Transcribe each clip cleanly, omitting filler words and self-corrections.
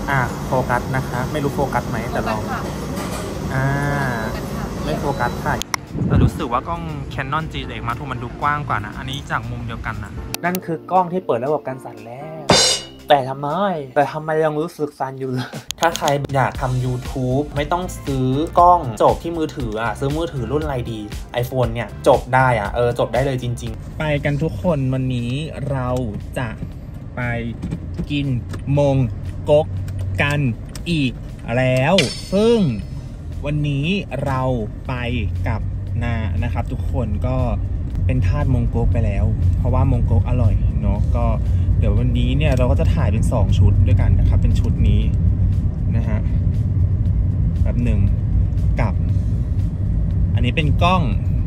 โฟกัสนะคะไม่รู้โฟกัสไหมแต่ลองไม่โฟกัสค่ะแต่รู้สึกว่ากล้อง Canon G1X Mark II มันดูกว้างกว่านะอันนี้จากมุมเดียวกันนะนั่นคือกล้องที่เปิดระบบการสั่นแล้วแต่ทำไมยังรู้สึกสั่นอยู่เลยถ้าใครอยากทำ YouTube ไม่ต้องซื้อกล้องจบที่มือถือซื้อมือถือรุ่นอะไรดี iPhone เนี่ยจบได้จบได้เลยจริงๆไปกันทุกคนวันนี้เราจะไปกินมงก๊กกันอีกแล้วซึ่งวันนี้เราไปกับนะครับทุกคนก็เป็นทาสมงก๊กไปแล้วเพราะว่ามงก๊กอร่อยเนาะก็เดี๋ยววันนี้เนี่ยเราก็จะถ่ายเป็น2ชุดด้วยกันนะครับเป็นชุดนี้นะฮะแบบหนึ่งกับอันนี้เป็นกล้อง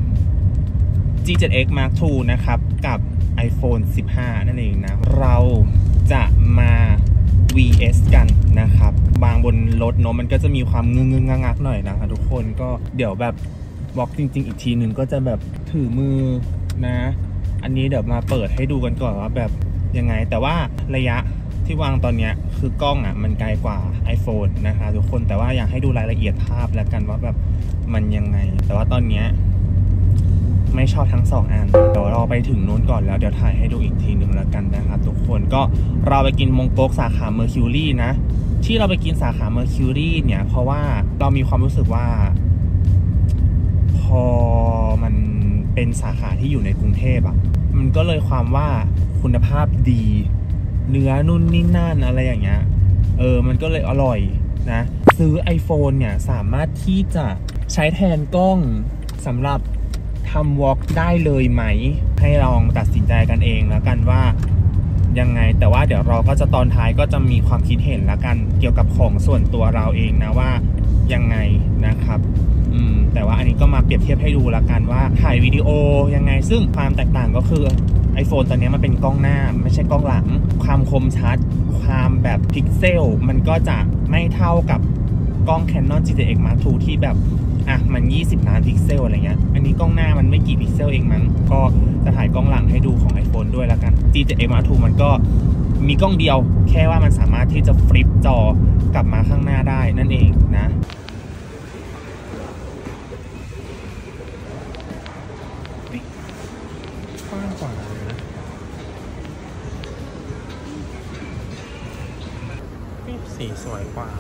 G7X Mark II นะครับกับ iPhone 15 นั่นเองนะเราจะมา VS กันนะครับบางบนรถเนาะมันก็จะมีความงึงงักหน่อยนะครับทุกคนก็เดี๋ยวแบบบล็อกจริงๆอีกทีหนึ่งก็จะแบบถือมือนะอันนี้เดี๋ยวมาเปิดให้ดูกันก่อนว่าแบบยังไงแต่ว่าระยะที่วางตอนนี้คือกล้องมันไกลกว่า iPhone นะคะทุกคนแต่ว่าอยากให้ดูรายละเอียดภาพแล้วกันว่าแบบมันยังไงแต่ว่าตอนนี้ไม่ชอบทั้ง2อันเดี๋ยวรอไปถึงนู้นก่อนแล้วเดี๋ยวถ่ายให้ดูอีกทีหนึ่งแล้วกันนะครับทุกคนก็เราไปกินมงก๊กสาขา Mercury นะที่เราไปกินสาขา Mercury เนี่ยเพราะว่าเรามีความรู้สึกว่าพอมันเป็นสาขาที่อยู่ในกรุงเทพมันก็เลยความว่าคุณภาพดีเนื้อนุ่นนี่นั่นอะไรอย่างเงี้ยมันก็เลยอร่อยนะซื้อ iPhone เนี่ยสามารถที่จะใช้แทนกล้องสำหรับทำวอล์กได้เลยไหมให้ลองตัดสินใจกันเองแล้วกันว่ายังไงแต่ว่าเดี๋ยวเราก็จะตอนท้ายก็จะมีความคิดเห็นแล้วกันเกี่ยวกับของส่วนตัวเราเองนะว่ายังไงนะครับแต่ว่าอันนี้ก็มาเปรียบเทียบให้ดูแล้วกันว่าถ่ายวิดีโอยังไงซึ่งความแตกต่างก็คือ iPhone ตอนนี้มันเป็นกล้องหน้าไม่ใช่กล้องหลังความคมชัดความแบบพิกเซลมันก็จะไม่เท่ากับกล้อง Canon G7X Mark II ที่แบบมัน20 ล้านพิกเซลอะไรเงี้ยอันนี้กล้องหน้ามันไม่กี่พิกเซลเองมั้งก็จะถ่ายกล้องหลังให้ดูของ iPhone ด้วยแล้วกัน G7X Mark II มันก็มีกล้องเดียวแค่ว่ามันสามารถที่จะฟลิปจอกลับมาข้างหน้าได้นั่นเองนะกว้างกว่าเลยนะสีสวยกว่า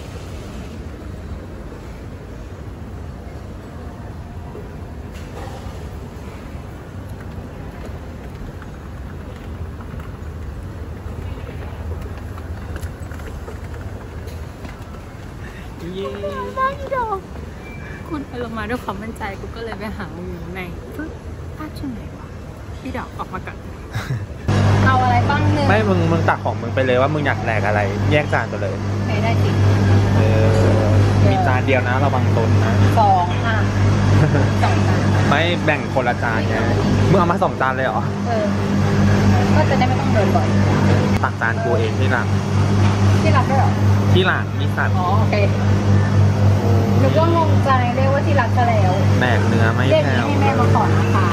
บ้าอีดอกคุณลงมาด้วยความมั่นใจกูก็เลยไปหาอยู่ในปึ๊บพลาดช่วงไหนวะพี่ดอกออกมาก่อนเอาอะไรบ้างเนี่ยไม่มึงตักของมึงไปเลยว่ามึงอยากแหลกอะไรแยกจานไปเลยได้สิมีจานเดียวนะระวังต้นนะ 2 ค่ะ2 จานไม่แบ่งคนละจานไงมึงเอามา2 จานเลยเหรอก็จะได้ไม่ต้องเดินบ่อยตักจานกูเองที่หลังด้วยเหรอที่หลังมีสัตว์โอเคนึกว่างงใจเรียกว่าที่รักก็แล้วแบกเนื้อไม่แถวให้แม่มาก่อนนะคะ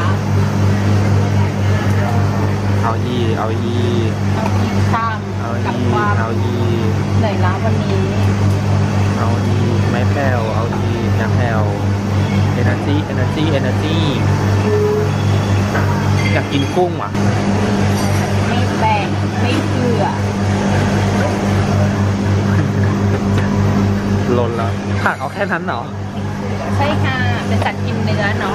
เอาอีข้ามกับความเหนื่อยล้าวันนี้เอาอีไม่แผ่วเอาอีอย่าแผ่ว energy อยากกินกุ้งว่ะไม่แบ่งไม่เผื่อลนแล้วผักเอาแค่นั้นเหรอใช่ค่ะเป็นสัตว์กินเนื้อเนาะ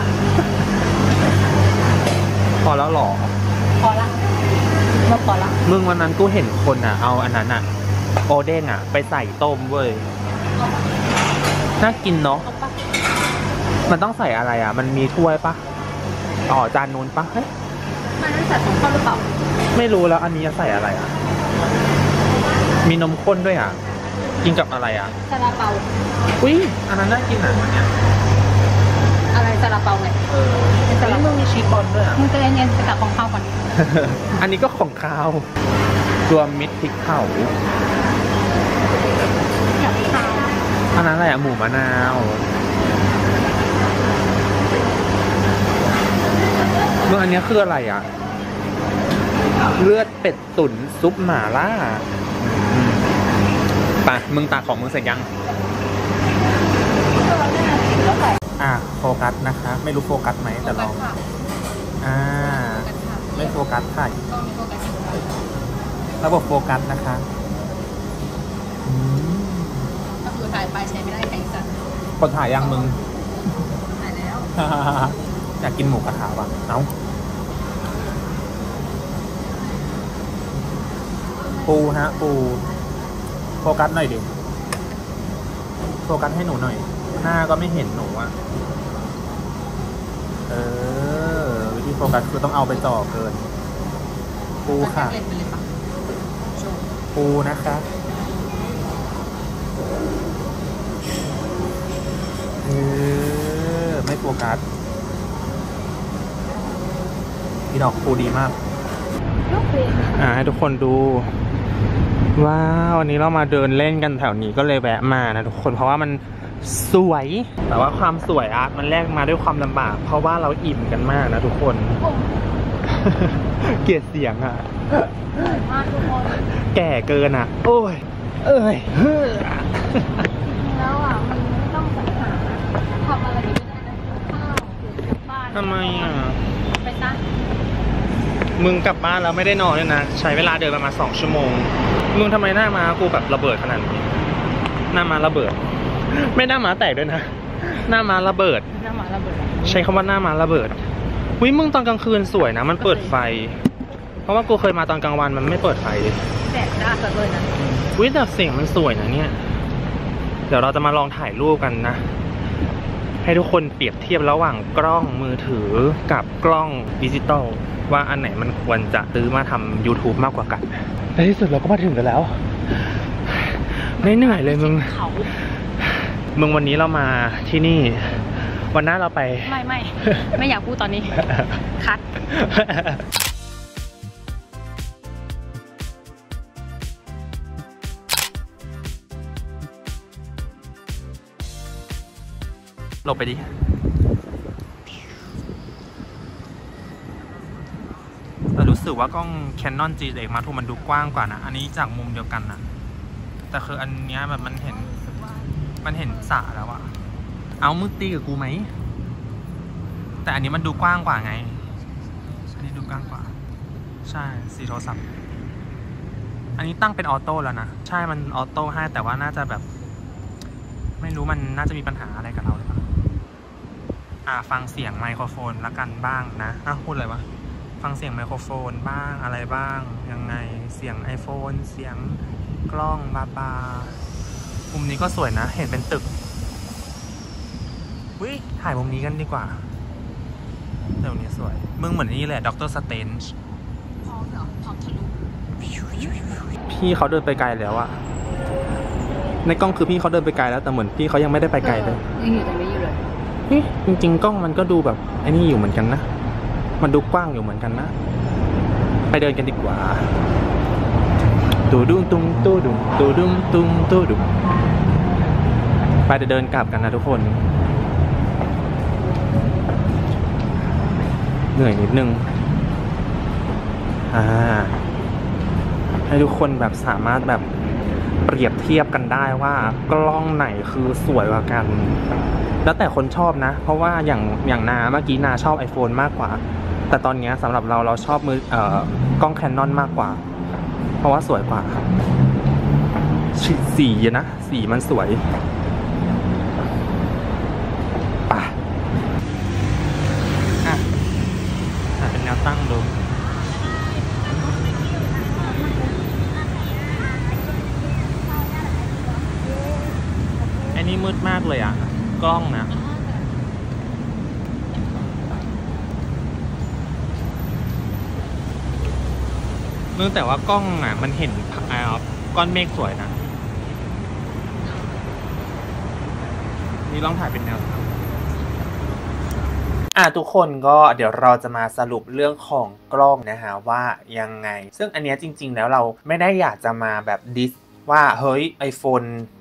พอแล้วหรอพอละไม่พอละมึงวันนั้นกูเห็นคนเอาอันนั้นโอเด้งไปใส่ต้มเว้ยน่ากินเนาะมันต้องใส่อะไรมันมีถ้วยปะจานนู้นปะเฮ้ยมันไม่ใส่ของข้าวหรือเปล่าไม่รู้แล้วอันนี้จะใส่อะไรมีนมข้นด้วยกินกับอะไรซาลาเปาอุ้ยอันนั้นน่ากินอันเนี้ยอะไรซาลาเปาไงแต่แล้วมึงมีชีสบอลด้วยมึงจะเย็นๆไปตักของข้าวก่อนอันนี้ก็ของข้าวรวมมิตรพริกเผาอันนั้นอะไรหมูมะนาวเมื่ออันนี้คืออะไรเลือดเป็ดตุ๋นซุปหม่าล่าป่ะมึงตาของมึงเสร็จยังโฟกัสนะคะไม่รู้โฟกัสไหมแต่ลองไม่โฟกัสค่ะระบบโฟกัสนะคะก็คือถ่ายไปใช้ไม่ได้แข่งสัตว์คนถ่ายยังมึงถ่ายแล้วอยากกินหมูกระทะว่ะเอ้าปูฮะปูโฟกัสหน่อยดิโฟกัสให้หนูหน่อยหน้าก็ไม่เห็นหนูอะวิธีโฟกัสคือต้องเอาไปจ่อเกินปูค่ะปูนะคะไม่โฟกัสพี่ดอกปูดีมากให้ทุกคนดูว้าววันนี้เรามาเดินเล่นกันแถวนี้ก็เลยแวะมานะทุกคนเพราะว่ามันสวยแต่ว่าความสวยอะมันแลกมาด้วยความลำบากเพราะว่าเราอิ่มกันมากนะทุกคนเกลียดเสียงอะมากทุกคนแก่เกินอะโอ้ยแล้วอะมันไม่ต้องสรรหาทำอะไรก็ได้นะข้าวหรือกลับบ้านทำไมอะไปซะมึงกลับบ้านแล้วไม่ได้นอนเลยนะใช้เวลาเดินประมาณ2 ชั่วโมงมึงทำไมหน้ามากูแบบระเบิดขนาดนี้หน้ามาระเบิดไม่หน้ามาแตกด้วยนะหน้ามาระเบิดใช้คำว่าหน้ามาระเบิดวิมึงตอนกลางคืนสวยนะมันเปิดไฟเพราะว่ากูเคยมาตอนกลางวันมันไม่เปิดไฟเลยแดดจ้าซะเลยนะวิแต่เสียงมันสวยนะเนี่ยเดี๋ยวเราจะมาลองถ่ายรูปกันนะให้ทุกคนเปรียบเทียบระหว่างกล้องมือถือกับกล้องดิจิตอลว่าอันไหนมันควรจะซื้อมาทำ YouTube มากกว่ากันในที่สุดเราก็มาถึงกันแล้วไม่เหนื่อยเลยมึงวันนี้เรามาที่นี่วันหน้าเราไปไม่อยากพูดตอนนี้คัดหลบไปดิแต่รู้สึกว่ากล้อง Canon G6 Mark II มันดูกว้างกว่านะอันนี้จากมุมเดียวกันนะแต่คืออันเนี้ยแบบมันเห็นสระแล้วอะเอามึงตีกับกูไหมแต่อันนี้มันดูกว้างกว่าไงอันนี้ดูกว้างกว่าใช่สีโทรศัพท์อันนี้ตั้งเป็นออโต้แล้วนะใช่มันออโต้ให้แต่ว่าน่าจะแบบไม่รู้มันน่าจะมีปัญหาอะไรกับเราหรือเปล่าฟังเสียงไมโครโฟนละกันบ้างนะพูดอะไรวะฟังเสียงไมโครโฟนบ้างอะไรบ้างยังไงเสียง iPhone เสียงกล้องบามุมนี้ก็สวยนะเห็นเป็นตึกวิถ่ายมุมนี้กันดีกว่าเดี๋ยวนี้สวยมึงเหมือนนี่แหละด็อกเตอร์สเตนจ์พร้อมเหรอพร้อมทะลุพี่เขาเดินไปไกลแล้วอะในกล้องคือพี่เขาเดินไปไกลแล้วแต่เหมือนพี่เขายังไม่ได้ไปไกลเลยยังอยู่ตรงนี้อยู่เลยจริงๆกล้องมันก็ดูแบบไอ้นี่อยู่เหมือนกันนะมันดูกว้างอยู่เหมือนกันนะไปเดินกันดีกว่าตูดุ้งตุ้งตูดุ้งตูดุ้งตุ้งตูดุ้งไปเดินกลับกันนะทุกคนเหนื่อยนิดนึงให้ทุกคนแบบสามารถแบบเปรียบเทียบกันได้ว่ากล้องไหนคือสวยกว่ากันแล้วแต่คนชอบนะเพราะว่าอย่างนาเมื่อกี้นาชอบ iPhone มากกว่าแต่ตอนนี้สำหรับเราชอบกล้อง Canon มากกว่าเพราะว่าสวยกว่าสีนะสีมันสวยป่ะเป็นแนวตั้งดูอันนี้มืดมากเลยอ่ะกล้องนะเนื่องแต่ว่ากล้องอ่ะมันเห็นก้อนเมฆสวยนะนี่ลองถ่ายเป็นแนวทุกคนก็เดี๋ยวเราจะมาสรุปเรื่องของกล้องนะฮะว่ายังไงซึ่งอันนี้จริงๆแล้วเราไม่ได้อยากจะมาแบบดิสว่าเฮ้ย iPhone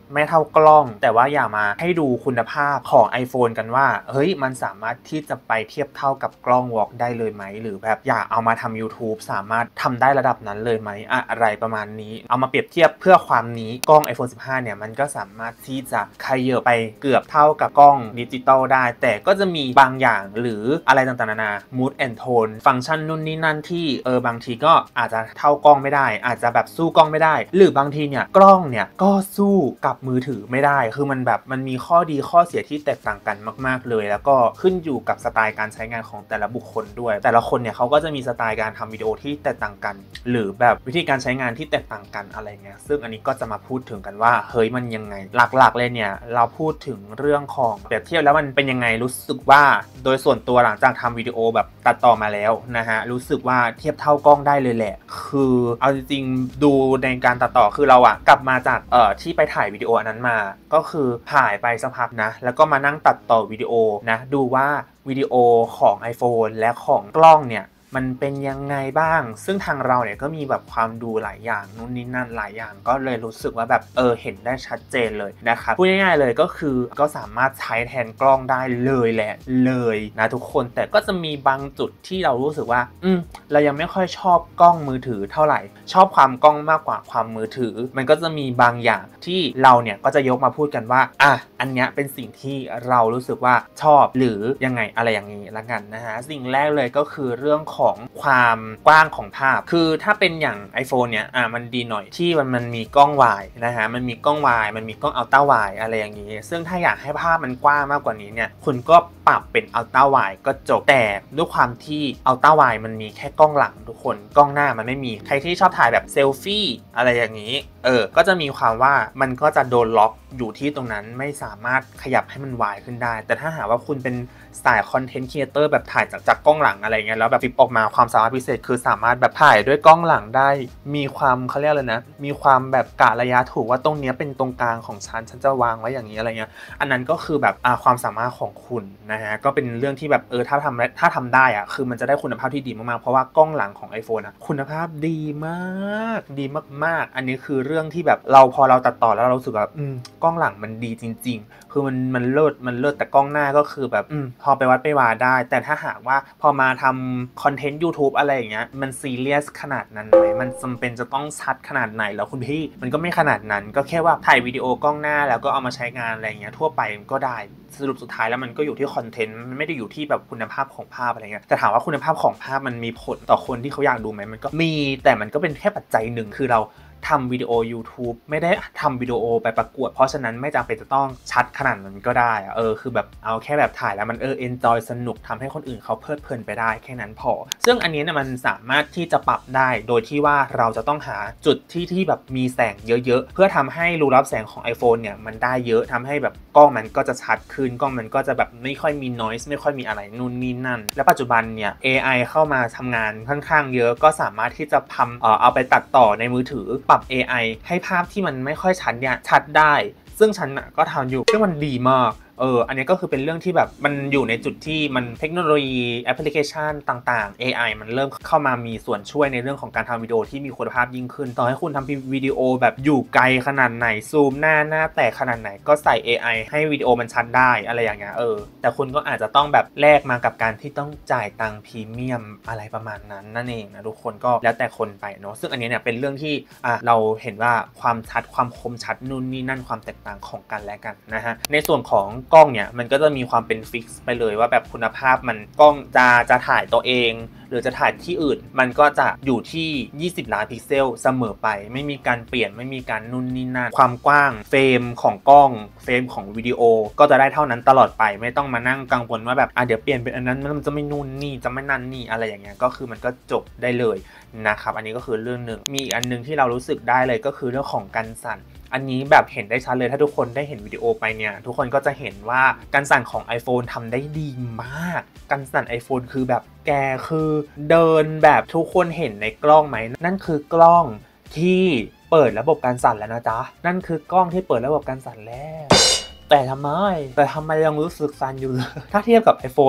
ไม่เท่ากล้องแต่ว่าอย่ามาให้ดูคุณภาพของ iPhone กันว่าเฮ้ยมันสามารถที่จะไปเทียบเท่ากับกล้อง Vlog ได้เลยไหมหรือแบบอย่าเอามาทำ YouTube สามารถทำได้ระดับนั้นเลยไหมอะไรประมาณนี้เอามาเปรียบเทียบเพื่อความนี้กล้อง iPhone 15 เนี่ยมันก็สามารถที่จะขยับไปเกือบเท่ากับกล้องดิจิตอลได้แต่ก็จะมีบางอย่างหรืออะไรต่างๆนานา mood and tone ฟังก์ชันนู่นนี่นั่นที่บางทีก็อาจจะเท่ากล้องไม่ได้อาจจะแบบสู้กล้องไม่ได้หรือบางทีเนี่ยกล้องเนี่ยก็สู้กับมือถือไม่ได้คือมันแบบมันมีข้อดีข้อเสียที่แตกต่างกันมากๆเลยแล้วก็ขึ้นอยู่กับสไตล์การใช้งานของแต่ละบุคคลด้วยแต่ละคนเนี่ยเขาก็จะมีสไตล์การทำวิดีโอที่แตกต่างกันหรือแบบวิธีการใช้งานที่แตกต่างกันอะไรเงี้ยซึ่งอันนี้ก็จะมาพูดถึงกันว่าเฮ้ยมันยังไงหลักๆเลยเนี่ยเราพูดถึงเรื่องของเปรียบเทียบแล้วมันเป็นยังไงรู้สึกว่าโดยส่วนตัวหลังจากทำวิดีโอแบบตัดต่อมาแล้วนะฮะรู้สึกว่าเทียบเท่ากล้องได้เลยแหละคือเอาจริงๆดูในการตัดต่อคือเราอะกลับมาจากที่ไปถ่ายวิดีโออันนั้นมาก็คือถ่ายไปสักพักนะแล้วก็มานั่งตัดต่อวิดีโอนะดูว่าวิดีโอของ iPhone และของกล้องเนี่ยมันเป็นยังไงบ้างซึ่งทางเราเนี่ยก็มีแบบความดูหลายอย่างนู่นนี่นั่นหลายอย่างก็เลยรู้สึกว่าแบบเห็นได้ชัดเจนเลยนะครับพูดง่ายๆเลยก็คือก็สามารถใช้แทนกล้องได้เลยแหละเลยนะทุกคนแต่ก็จะมีบางจุดที่เรารู้สึกว่าเรายังไม่ค่อยชอบกล้องมือถือเท่าไหร่ชอบความกล้องมากกว่าความมือถือมันก็จะมีบางอย่างที่เราเนี่ยก็จะยกมาพูดกันว่าอันเนี้ยเป็นสิ่งที่เรารู้สึกว่าชอบหรือยังไงอะไรอย่างนี้ละกันนะฮะสิ่งแรกเลยก็คือเรื่องของความกว้างของภาพคือถ้าเป็นอย่าง iPhone เนี่ยมันดีหน่อยที่มันมีกล้องวายนะฮะมันมีกล้องวายมันมีกล้องอัลตร้าไวด์อะไรอย่างนี้ซึ่งถ้าอยากให้ภาพมันกว้างมากกว่านี้เนี่ยคุณก็ปรับเป็นอัลตร้าไวด์ก็จบแต่ด้วยความที่อัลตร้าไวด์มันมีแค่กล้องหลังทุกคนกล้องหน้ามันไม่มีใครที่ชอบถ่ายแบบเซลฟี่อะไรอย่างนี้ก็จะมีความว่ามันก็จะโดนล็อกอยู่ที่ตรงนั้นไม่สามารถขยับให้มันวายขึ้นได้แต่ถ้าหากว่าคุณเป็นสไตล์คอนเทนต์ครีเอเตอร์แบบถ่ายจากกล้องหลังอะไรเงี้ยแล้วแบบฟิปออกมาความสามารถพิเศษคือสามารถแบบถ่ายด้วยกล้องหลังได้มีความเขาเรียกเลยนะมีความแบบกะระยะถูกว่าตรงนี้เป็นตรงกลางของฉันจะวางไว้อย่างนี้อะไรเงี้ยอันนั้นก็คือแบบความสามารถของคุณนะฮะก็เป็นเรื่องที่แบบถ้าทำได้คือมันจะได้คุณภาพที่ดีมากๆเพราะว่ากล้องหลังของ iPhone คุณภาพดีมากดีมากๆอันนี้คือเรื่องที่แบบพอเราตัดต่อแล้วเรารู้สึกแบบกล้องหลังมันดีจริงๆคือมันเลิศแต่กล้องหน้าก็คือแบบพอไปวัดไปวาได้แต่ถ้าหากว่าพอมาทำคอนเทนต์ YouTube อะไรอย่างเงี้ยมันซีเรียสขนาดนั้นไหมมันจำเป็นจะต้องชัดขนาดไหนแล้วคุณพี่มันก็ไม่ขนาดนั้นก็แค่ว่าถ่ายวิดีโอกล้องหน้าแล้วก็เอามาใช้งานอะไรอย่างเงี้ยทั่วไปมันก็ได้สรุปสุดท้ายแล้วมันก็อยู่ที่คอนเทนต์มันไม่ได้อยู่ที่แบบคุณภาพของภาพอะไรเงี้ยแต่ถามว่าคุณภาพของภาพมันมีผลต่อคนที่เขาอยากดูไหมมันก็มีแต่มันก็เป็นแค่ปัจจัยหนึ่งคือเราทำวิดีโอ YouTube ไม่ได้ทำวิดีโอไปประกวดเพราะฉะนั้นไม่จำเป็นจะต้องชัดขนาดนั้นก็ได้คือแบบเอาแค่แบบถ่ายแล้วมันenjoy สนุกทำให้คนอื่นเขาเพลิดเพลินไปได้แค่นั้นพอซึ่งอันนี้เนี่ยมันสามารถที่จะปรับได้โดยที่ว่าเราจะต้องหาจุดที่แบบมีแสงเยอะๆเพื่อทำให้รูรับแสงของ iPhone เนี่ยมันได้เยอะทำให้แบบกล้องมันก็จะชัดขึ้นกล้องมันก็จะแบบไม่ค่อยมี noise ไม่ค่อยมีอะไรนู่นนี่นั่นและปัจจุบันเนี่ย AI เข้ามาทำงานค่อนข้างเยอะก็สามารถที่จะเอาไปตัดต่อในมือถือปรับ AI ให้ภาพที่มันไม่ค่อยชัดเนี่ยชัดได้ซึ่งฉันก็ทำอยู่ซึ่งมันดีมากอันนี้ก็คือเป็นเรื่องที่แบบมันอยู่ในจุดที่มันเทคโนโลยีแอปพลิเคชันต่างๆ AI มันเริ่มเข้ามามีส่วนช่วยในเรื่องของการทำวิดีโอที่มีคุณภาพยิ่งขึ้นต่อให้คุณทำวิดีโอแบบอยู่ไกลขนาดไหนซูมหน้าแตกขนาดไหนก็ใส่ AI ให้วิดีโอมันชัดได้อะไรอย่างเงี้ยแต่คุณก็อาจจะต้องแบบแลกมากับการที่ต้องจ่ายตังค์พรีเมียมอะไรประมาณนั้นนั่นเองนะทุกคนก็แล้วแต่คนไปเนาะซึ่งอันนี้เนี่ยเป็นเรื่องที่เราเห็นว่าความชัดความคมชัดนู่นนี่นั่นความแตกต่างของกันและกันนะฮะในส่วนของกล้องเนี่ยมันก็จะมีความเป็นฟิกซ์ไปเลยว่าแบบคุณภาพมันกล้องจะถ่ายตัวเองหรือจะถ่ายที่อื่นมันก็จะอยู่ที่20ล้านพิกเซลเสมอไปไม่มีการเปลี่ยนไม่มีการนู่นนี่นั่นความกว้างเฟรมของกล้องเฟรมของวิดีโอก็จะได้เท่านั้นตลอดไปไม่ต้องมานั่งกังวลว่าแบบเดี๋ยวเปลี่ยนเป็นอันนั้นมันจะไม่นู่นนี่จะไม่นั่นนี่อะไรอย่างเงี้ยก็คือมันก็จบได้เลยนะครับอันนี้ก็คือเรื่องหนึ่งมีอีกอันนึงที่เรารู้สึกได้เลยก็คือเรื่องของการสั่นอันนี้แบบเห็นได้ชัดเลยถ้าทุกคนได้เห็นวิดีโอไปเนี่ยทุกคนก็จะเห็นว่าการสั่นของ iPhone ทำได้ดีมากการสั่น iPhone คือแบบแกคือเดินแบบทุกคนเห็นในกล้องไหมนั่นคือกล้องที่เปิดระบบการสั่นแล้วนะจ๊ะนั่นคือกล้องที่เปิดระบบการสั่นแล้วแต่ทำไมยังรู้สึกสั่นอยู่เลยถ้าเทียบกับ iPhone เนี่ย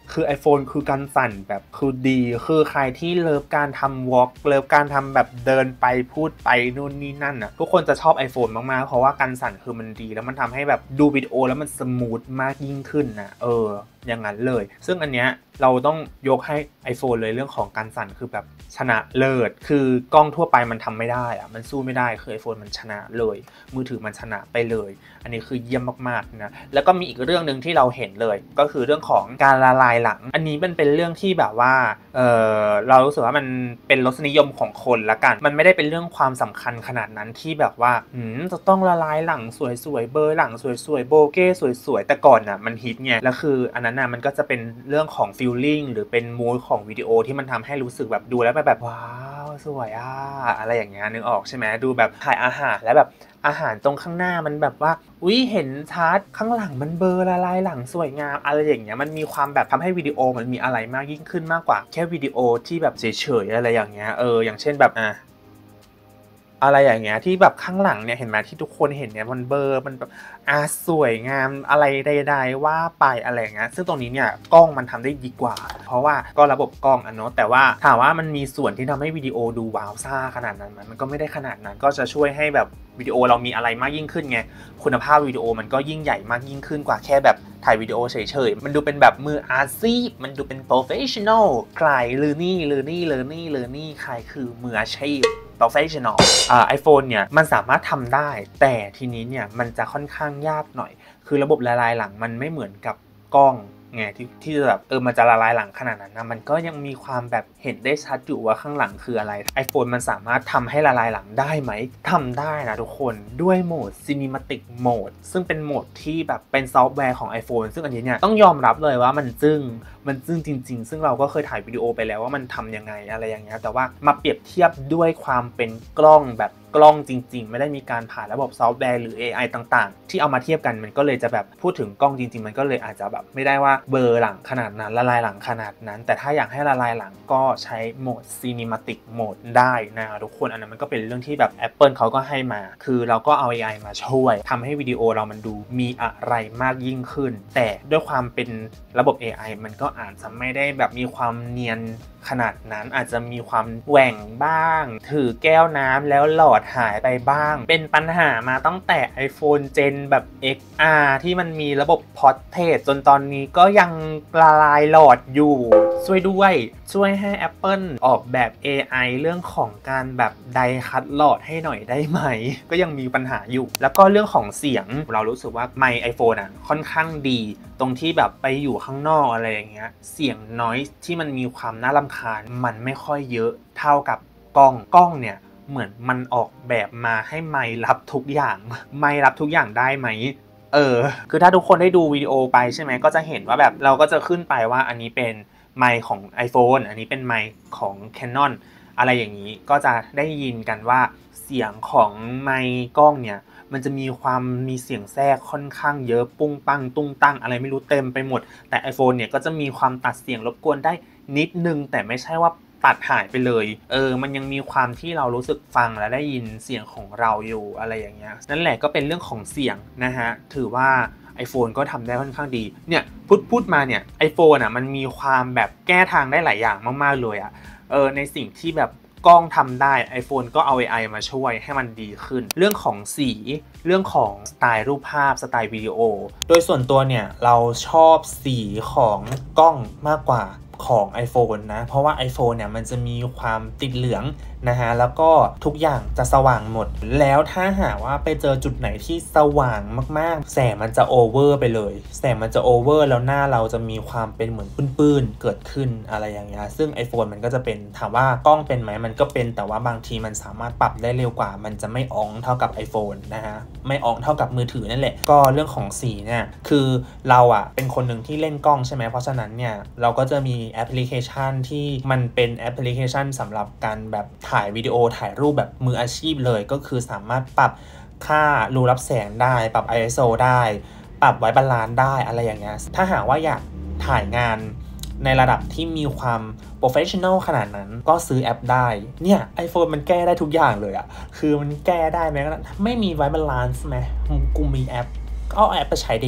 คือ iPhone คือการสั่นแบบคือดีคือใครที่เลิฟการทำวอล์กเลิฟการทำแบบเดินไปพูดไปนู่นนี่นั่นอ่ะทุกคนจะชอบ iPhone มากๆเพราะว่าการสั่นคือมันดีแล้วมันทำให้แบบดูวิดีโอแล้วมันสมูทมากยิ่งขึ้นนะอย่างนั้นเลยซึ่งอันเนี้ยเราต้องยกให้ iPhone เลยเรื่องของการสั่นคือแบบชนะเลิศคือกล้องทั่วไปมันทำไม่ได้อะมันสู้ไม่ได้คือ iPhone มันชนะเลยมือถือมันชนะไปเลยอันนี้คือเยี่ยมมากๆนะแล้วก็มีอีกเรื่องนึงที่เราเห็นเลยก็คือเรื่องของการละลายหลังอันนี้มันเป็นเรื่องที่แบบว่าเรารู้สึกว่ามันเป็นรสนิยมของคนละกันมันไม่ได้เป็นเรื่องความสำคัญขนาดนั้นที่แบบว่าจะต้องละลายหลังสวยๆเบอร์หลังสวยๆโบเก้สวยๆแต่ก่อนน่ะมันฮิตไงแล้วคืออันนั้นน่ะมันก็จะเป็นเรื่องของฟีลลิ่งหรือเป็นมูดของวิดีโอที่มันทำให้รู้สึกแบบดูแล้วแบบว้าวสวยอะไรอย่างเงี้ยนึกออกใช่ไหมดูแบบถ่ายอาหารแล้วแบบอาหารตรงข้างหน้ามันแบบว่าเห็นชัดข้างหลังมันเบลอละลายหลังสวยงามอะไรอย่างเงี้ยมันมีความแบบทำให้วิดีโอมันมีอะไรมากยิ่งขึ้นมากกว่าแค่วิดีโอที่แบบเฉยๆอะไรอย่างเงี้ยอย่างเช่นแบบอะไรอย่างเงี้ยที่แบบข้างหลังเนี่ยเห็นไหมที่ทุกคนเห็นเนี่ยมันเบลอมันแบบสวยงามอะไรใดๆว่าไปอะไรอย่างเงี้ยซึ่งตรงนี้เนี่ยกล้องมันทำได้ดีกว่าเพราะว่าก็ระบบกล้องเนาะแต่ว่าถามว่ามันมีส่วนที่ทำให้วิดีโอดูว้าวซ่าขนาดนั้นมันก็ไม่ได้ขนาดนั้นก็จะช่วยให้แบบวิดีโอเรามีอะไรมากยิ่งขึ้นไงคุณภาพวิดีโอมันก็ยิ่งใหญ่มากยิ่งขึ้นกว่าแค่แบบถ่ายวิดีโอเฉยๆมันดูเป็นแบบมืออาชีพมันดูเป็นโปรเฟชชั่นอลใครลือนี่ใครคือมืออาชีพprofessional iPhone เนี่ยมันสามารถทำได้แต่ทีนี้เนี่ยมันจะค่อนข้างยากหน่อยคือระบบละลายหลังมันไม่เหมือนกับกล้องไงที่แบบมันจะละลายหลังขนาดนั้นนะมันก็ยังมีความแบบเห็นได้ชัดอยู่ว่าข้างหลังคืออะไร iPhone มันสามารถทำให้ละลายหลังได้ไหมทำได้นะทุกคนด้วยโหมด Cinematic Mode ซึ่งเป็นโหมดที่แบบเป็นซอฟต์แวร์ของ iPhone ซึ่งอันนี้เนี่ยต้องยอมรับเลยว่ามันจึ้งจริงๆซึ่งเราก็เคยถ่ายวิดีโอไปแล้วว่ามันทำยังไงอะไรอย่างเงี้ยแต่ว่ามาเปรียบเทียบด้วยความเป็นกล้องแบบกล้องจริงๆไม่ได้มีการผ่านระบบซอฟต์แวร์หรือ AI ต่างๆที่เอามาเทียบกันมันก็เลยจะแบบพูดถึงกล้องจริงๆมันก็เลยอาจจะแบบไม่ได้ว่าเบลอหลังขนาดนั้นละลายหลังขนาดนั้นแต่ถ้าอยากให้ละลายหลังก็ใช้โหมด Cinematic Mode ได้นะทุกคนอันนั้นมันก็เป็นเรื่องที่แบบ Apple เขาก็ให้มาคือเราก็เอา AI มาช่วยทำให้วิดีโอเรามันดูมีอะไรมากยิ่งขึ้นแต่ด้วยความเป็นระบบ AI มันก็อาจจะไม่ได้แบบมีความเนียนขนาดนั้นอาจจะมีความแหว่งบ้างถือแก้วน้ำแล้วหลอดหายไปบ้างเป็นปัญหามาตั้งแต่ iPhone Gen แบบ XR ที่มันมีระบบ Portrait จนตอนนี้ก็ยังละลายหลอดอยู่ช่วยให้ Apple ออกแบบ AI เรื่องของการแบบไดคัตหลอดให้หน่อยได้ไหมก็ยังมีปัญหาอยู่แล้วก็เรื่องของเสียงเรารู้สึกว่าไมค์ iPhone ค่อนข้างดีตรงที่แบบไปอยู่ข้างนอกอะไรอย่างเงี้ยเสียง noise ที่มันมีความน่ารำคาญมันไม่ค่อยเยอะเท่ากับกล้องเนี่ยเหมือนมันออกแบบมาให้ไมค์รับทุกอย่างได้ไหมคือถ้าทุกคนได้ดูวิดีโอไปใช่ไหมก็จะเห็นว่าแบบเราก็จะขึ้นไปว่าอันนี้เป็นไมค์ของ iPhone อันนี้เป็นไมค์ของ Canon อะไรอย่างนี้ก็จะได้ยินกันว่าเสียงของไมค์กล้องเนี่ยมันจะมีเสียงแทรกค่อนข้างเยอะปุ้งปังตุ้งตั้งอะไรไม่รู้เต็มไปหมดแต่ iPhone เนี่ยก็จะมีความตัดเสียงรบกวนได้นิดนึงแต่ไม่ใช่ว่าตัดหายไปเลยมันยังมีความที่เรารู้สึกฟังและได้ยินเสียงของเราอยู่อะไรอย่างเงี้ยนั่นแหละก็เป็นเรื่องของเสียงนะฮะถือว่า iPhone ก็ทำได้ค่อนข้างดีเนี่ยพูดมาเนี่ย iPhone มันมีความแบบแก้ทางได้หลายอย่างมากๆเลยในสิ่งที่แบบกล้องทำได้ iPhone ก็เอา AI มาช่วยให้มันดีขึ้นเรื่องของสีเรื่องของสไตล์รูปภาพสไตล์วิดีโอโดยส่วนตัวเนี่ยเราชอบสีของกล้องมากกว่าของ iPhone นะเพราะว่า iPhone เนี่ยมันจะมีความติดเหลืองนะฮะแล้วก็ทุกอย่างจะสว่างหมดแล้วถ้าหากว่าไปเจอจุดไหนที่สว่างมากๆแสงมันจะโอเวอร์ไปเลยแสงมันจะโอเวอร์แล้วหน้าเราจะมีความเป็นเหมือนปื้นๆเกิดขึ้นอะไรอย่างเงี้ยซึ่ง iPhone มันก็จะเป็นถามว่ากล้องเป็นไหมมันก็เป็นแต่ว่าบางทีมันสามารถปรับได้เร็วกว่ามันจะไม่อ่องเท่ากับ iPhone นะฮะไม่อ่องเท่ากับมือถือนั่นแหละก็เรื่องของสีเนี่ยคือเราเป็นคนหนึ่งที่เล่นกล้องใช่ไหมเพราะฉะนั้นเนี่ยเราก็จะมีแอปพลิเคชันที่มันเป็นแอปพลิเคชันสำหรับการแบบถ่ายวิดีโอถ่ายรูปแบบมืออาชีพเลยก็คือสามารถปรับค่ารูรับแสงได้ปรับ ISO ได้ปรับไว้บาลานซ์ได้อะไรอย่างเงี้ยถ้าหากว่าอยากถ่ายงานในระดับที่มีความโปรเฟชชั่นอลขนาดนั้นก็ซื้อแอปได้เนี่ย iPhone มันแก้ได้ทุกอย่างเลยคือมันแก้ได้ไหมไม่มีไว้บาลานซ์ไหมกูมีแอปก็เอาแอปไปใช้ดิ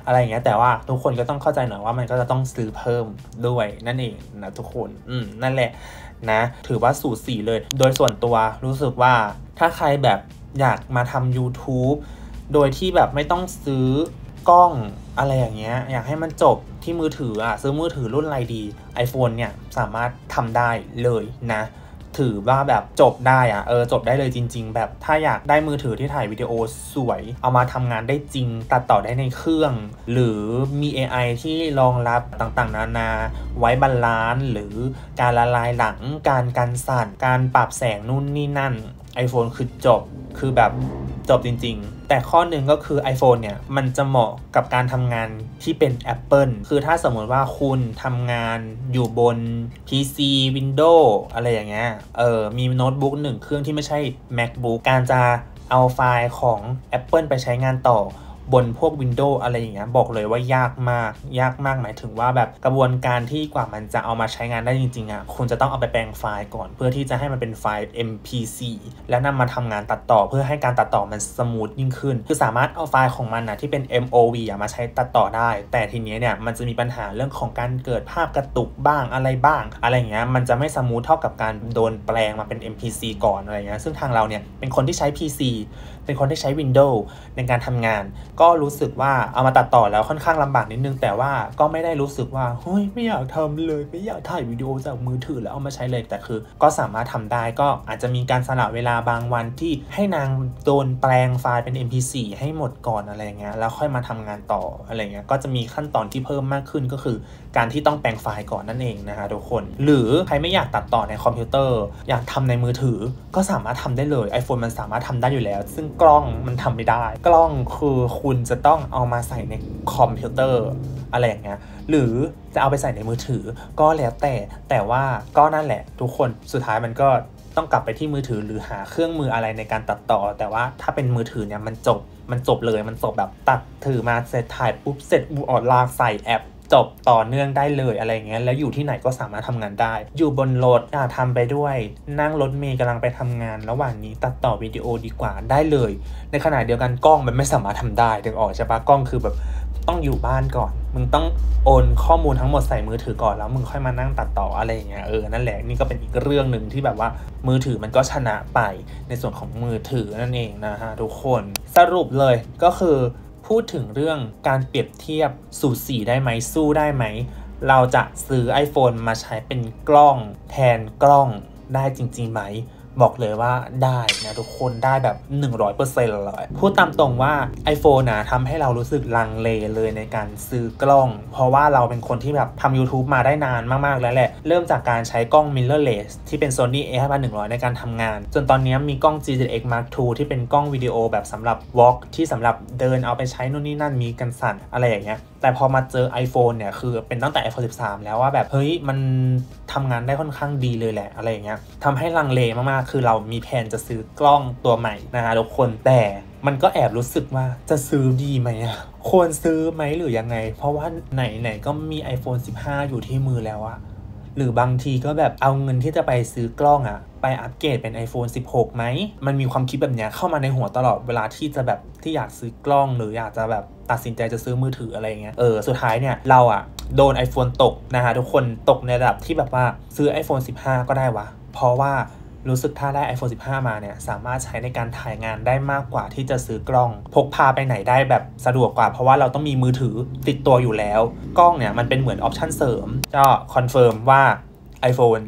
อะไรอย่างเงี้ยแต่ว่าทุกคนก็ต้องเข้าใจหน่อยว่ามันก็จะต้องซื้อเพิ่มด้วยนั่นเองนะทุกคนนั่นแหละนะถือว่าสูสีเลยโดยส่วนตัวรู้สึกว่าถ้าใครแบบอยากมาทำ YouTube โดยที่แบบไม่ต้องซื้อกล้องอะไรอย่างเงี้ยอยากให้มันจบที่มือถือซื้อมือถือรุ่นอะไรดี iPhone เนี่ยสามารถทำได้เลยนะถือว่าแบบจบได้จบได้เลยจริงๆแบบถ้าอยากได้มือถือที่ถ่ายวิดีโอสวยเอามาทำงานได้จริงตัดต่อได้ในเครื่องหรือมี AI ที่รองรับต่างๆนานาไว้บาลานซ์หรือการละลายหลังการกันสั่นการปรับแสงนู่นนี่นั่น iPhone คือจบคือแบบจบจริงๆแต่ข้อหนึ่งก็คือ iPhone เนี่ยมันจะเหมาะกับการทำงานที่เป็น Apple คือถ้าสมมติว่าคุณทำงานอยู่บน PC Windows อะไรอย่างเงี้ยมีโน้ตบุ๊ก1เครื่องที่ไม่ใช่ MacBook การจะเอาไฟล์ของ Apple ไปใช้งานต่อบนพวก Windows อะไรอย่างเงี้ยบอกเลยว่ายากมากหมายถึงว่าแบบกระบวนการที่กว่ามันจะเอามาใช้งานได้จริงๆคุณจะต้องเอาไปแปลงไฟล์ก่อนเพื่อที่จะให้มันเป็นไฟล์ MP4 แล้วนำมาทำงานตัดต่อเพื่อให้การตัดต่อมันสมูทยิ่งขึ้นคือสามารถเอาไฟล์ของมันที่เป็น MOV มาใช้ตัดต่อได้แต่ทีนี้เนี่ยมันจะมีปัญหาเรื่องของการเกิดภาพกระตุกบ้างอะไรอย่างเงี้ยมันจะไม่สมูทเท่ากับการโดนแปลงมาเป็น MP4 ก่อนอะไรเงี้ยซึ่งทางเราเนี่ยเป็นคนที่ใช้ PC เป็นคนที่ใช้ Windows ในการทำงานก็รู้สึกว่าเอามาตัดต่อแล้วค่อนข้างลำบากนิดนึงแต่ว่าก็ไม่ได้รู้สึกว่าเฮ้ยไม่อยากทำเลยไม่อยากถ่ายวิดีโอจากมือถือแล้วเอามาใช้เลยแต่คือก็สามารถทำได้ก็อาจจะมีการสละเวลาบางวันที่ให้นางโดนแปลงไฟล์เป็น MP4 ให้หมดก่อนอะไรเงี้ยแล้วค่อยมาทำงานต่ออะไรเงี้ยก็จะมีขั้นตอนที่เพิ่มมากขึ้นก็คือการที่ต้องแปลงไฟล์ก่อนนั่นเองนะคะทุกคนหรือใครไม่อยากตัดต่อในคอมพิวเตอร์อยากทำในมือถือก็สามารถทำได้เลย iPhone มันสามารถทำได้อยู่แล้วซึ่งกล้องมันทำไม่ได้กล้องคือคุณจะต้องเอามาใส่ในคอมพิวเตอร์อะไรอย่างเงี้ยหรือจะเอาไปใส่ในมือถือก็แล้วแต่ว่าก็นั่นแหละทุกคนสุดท้ายมันก็ต้องกลับไปที่มือถือหรือหาเครื่องมืออะไรในการตัดต่อแต่ว่าถ้าเป็นมือถือเนี่ยมันจบเลยมันจบแบบตัดถือมาเสร็จถ่ายปุ๊บเสร็จออกลากใส่แอปจบต่อเนื่องได้เลยอะไรเงี้ยแล้วอยู่ที่ไหนก็สามารถทำงานได้อยู่บนรถทำไปด้วยนั่งรถเมล์กำลังไปทำงานระหว่างนี้ตัดต่อวิดีโอดีกว่าได้เลยในขณะเดียวกันกล้องมันไม่สามารถทำได้ถึงออกใช่ปะกล้องคือแบบต้องอยู่บ้านก่อนมึงต้องโอนข้อมูลทั้งหมดใส่มือถือก่อนแล้วมึงค่อยมานั่งตัดต่ออะไรอย่างเงี้ยนั่นแหละนี่ก็เป็นอีกเรื่องหนึ่งที่แบบว่ามือถือมันก็ชนะไปในส่วนของมือถือนั่นเองนะฮะทุกคนสรุปเลยก็คือพูดถึงเรื่องการเปรียบเทียบสูสีได้ไหมสู้ได้ไหมเราจะซื้อ iPhone มาใช้เป็นกล้องแทนกล้องได้จริงๆไหมบอกเลยว่าได้นะทุกคนได้แบบ 100% เลยพูดตามตรงว่า iPhone ทำให้เรารู้สึกลังเลเลยในการซื้อกล้องเพราะว่าเราเป็นคนที่แบบทำ YouTube มาได้นานมากๆแล้วแหละเริ่มจากการใช้กล้อง mirrorless ที่เป็น Sony A5100 ในการทำงานจนตอนนี้มีกล้อง G7X Mark II ที่เป็นกล้องวิดีโอแบบสำหรับ Vlog ที่สำหรับเดินเอาไปใช้นู่นนี่นั่นมีกันสั่นอะไรอย่างเงี้ยแต่พอมาเจอ iPhone เนี่ยคือเป็นตั้งแต่ iPhone 13 แล้วว่าแบบเฮ้ยมันทำงานได้ค่อนข้างดีเลยแหละอะไรอย่างเงี้ยทำให้ลังเลมากๆคือเรามีแผนจะซื้อกล้องตัวใหม่นะทุกคนแต่มันก็แอบรู้สึกว่าจะซื้อดีไหมควรซื้อไหมหรือยังไงเพราะว่าไหนก็มี iPhone 15 อยู่ที่มือแล้วหรือบางทีก็แบบเอาเงินที่จะไปซื้อกล้องไปอัปเกรดเป็น iPhone 16 ไหมมันมีความคิดแบบเนี้ยเข้ามาในหัวตลอดเวลาที่จะแบบที่อยากซื้อกล้องหรืออยากจะแบบตัดสินใจจะซื้อมือถืออะไรเงี้ยสุดท้ายเนี่ยเราโดน iPhone ตกนะฮะทุกคนตกในระดับที่แบบว่าซื้อ iPhone 15 ก็ได้วะเพราะว่ารู้สึกถ้าได้ iPhone 15 มาเนี่ยสามารถใช้ในการถ่ายงานได้มากกว่าที่จะซื้อกล้องพกพาไปไหนได้แบบสะดวกกว่าเพราะว่าเราต้องมีมือถือติดตัวอยู่แล้วกล้องเนี่ยมันเป็นเหมือนออปชั่นเสริมก็คอนเฟิร์มว่า iPhone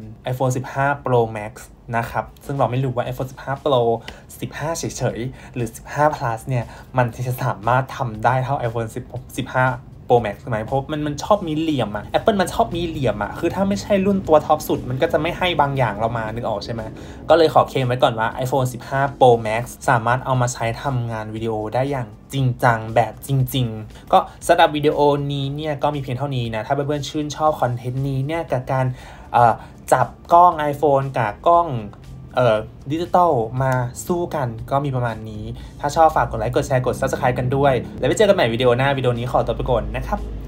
15 Pro Max นะครับซึ่งเราไม่รู้ว่า iPhone 15 Pro 15 เฉยๆหรือ15 Plus เนี่ยมันจะสามารถทำได้เท่า iPhone 15 Pro Max ไหมเพราะมันชอบมีเหลี่ยมApple มันชอบมีเหลี่ยมคือถ้าไม่ใช่รุ่นตัวท็อปสุดมันก็จะไม่ให้บางอย่างเรามานึกออกใช่ไหมก็เลยขอเคลมไว้ก่อนว่า iPhone 15 Pro Max สามารถเอามาใช้ทำงานวิดีโอได้อย่างจริงจังแบบจริงๆก็สำหรับวิดีโอนี้เนี่ยก็มีเพียงเท่านี้นะถ้าเพื่อนๆชื่นชอบคอนเทนต์นี้เนี่ยกับการจับกล้อง iPhone กับกล้องดิจิตอลมาสู้กันก็มีประมาณนี้ถ้าชอบฝากกดไลค์กดแชร์กด Subscribe กันด้วยแล้วไปเจอกันใหม่วิดีโอหน้าวิดีโอนี้ขอตัวไปก่อนนะครับ